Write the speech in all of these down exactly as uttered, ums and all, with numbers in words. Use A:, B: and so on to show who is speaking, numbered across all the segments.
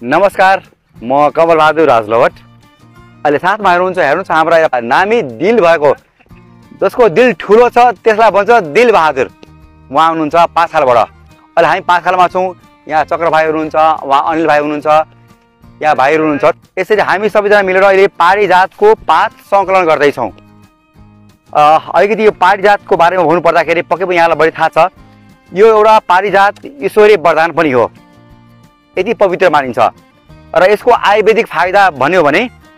A: नमस्कार, म कमल बहादुर राजलवट। अहिले साथमा हेर्नुहुन्छ हेर्नुहुन्छ हाम्रो एउटा नामी दिल भएको, जसको दिल ठुलो छ त्यसलाई भन्छ दिल बहादुर। उहाँ हुनुहुन्छ पाँचखालबाट। अहिले हामी पाँचखालमा छौँ। यहाँ चक्र भाइ हुनुहुन्छ, उहाँ अनिल भाइ हुनुहुन्छ, यहाँ भाइहरू हुनुहुन्छ। यसरी हामी सबैजना मिलेर अहिले पारिजातको पात सङ्कलन गर्दैछौँ। अलिकति यो पारिजातको बारेमा भन्नुपर्दाखेरि पक्कै पनि यहाँलाई बढी थाहा छ। यो एउटा पारिजात ईश्वरीय वरदान पनि हो, यति पवित्र मानिन्छ। र यसको आयुर्वेदिक फाइदा भन्यो भने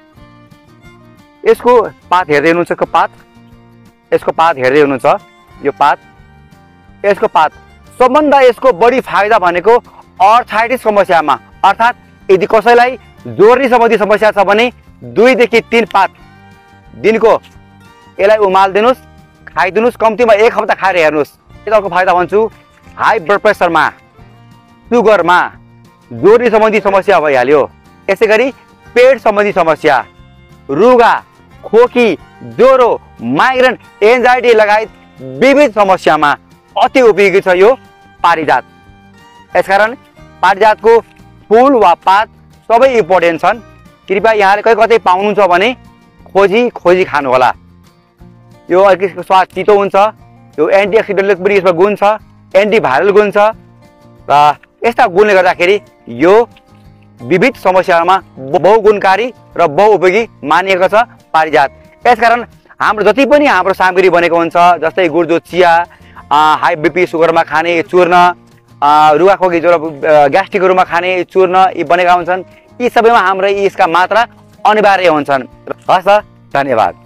A: यसको पात हेर्दै हुनुहुन्छ, यसको पात यसको पात हेर्दै हुनुहुन्छ, यो पात यसको पात सबभन्दा यसको बढी फाइदा भनेको अर्थाइटिस समस्यामा, अर्थात् यदि कसैलाई जोर्नी सम्बन्धी समस्या छ भने दुईदेखि तीन पात दिनको यसलाई उमालिदिनुहोस्, खाइदिनुहोस्। कम्तीमा एक हप्ता खाएर हेर्नुहोस्। अर्को फाइदा भन्छु, हाई ब्लड प्रेसरमा, सुगरमा, जोर्नी सम्बन्धी समस्या भइहाल्यो। यसै गरी पेट सम्बन्धी समस्या, रुगा, खोकी, ज्वरो, माइग्रेन, एन्जाइटी लगायत विविध समस्यामा अति उपयोगी छ यो पारिजात। यसकारण पारिजातको फुल वा पात सबै इम्पोर्टेन्ट छन्। कृपया यहाँले कहीँ कतै पाउनुहुन्छ भने खोजी खोजी खानुहोला। यो अलिकति स्वाद तितो हुन्छ। यो एन्टिअक्सिडेन्टको पनि यसमा गुण छ, एन्टिभाइरल गुण छ र यस्ता गुणले गर्दाखेरि यो विविध समस्यामा बहुगुणकारी र बहुउपयोगी मानिएको छ पारिजात। यसकारण हाम्रो जति पनि हाम्रो सामग्री बनेको हुन्छ, जस्तै गुर्जो चिया, हाई बिपी सुगरमा खाने चूर्ण, रुगाखोकी ज्वरो ग्यास्ट्रिकहरूमा खाने चूर्ण यी बनेका हुन्छन्। यी सबैमा हाम्रो यसका मात्रा अनिवार्य हुन्छन्। हस् त, धन्यवाद।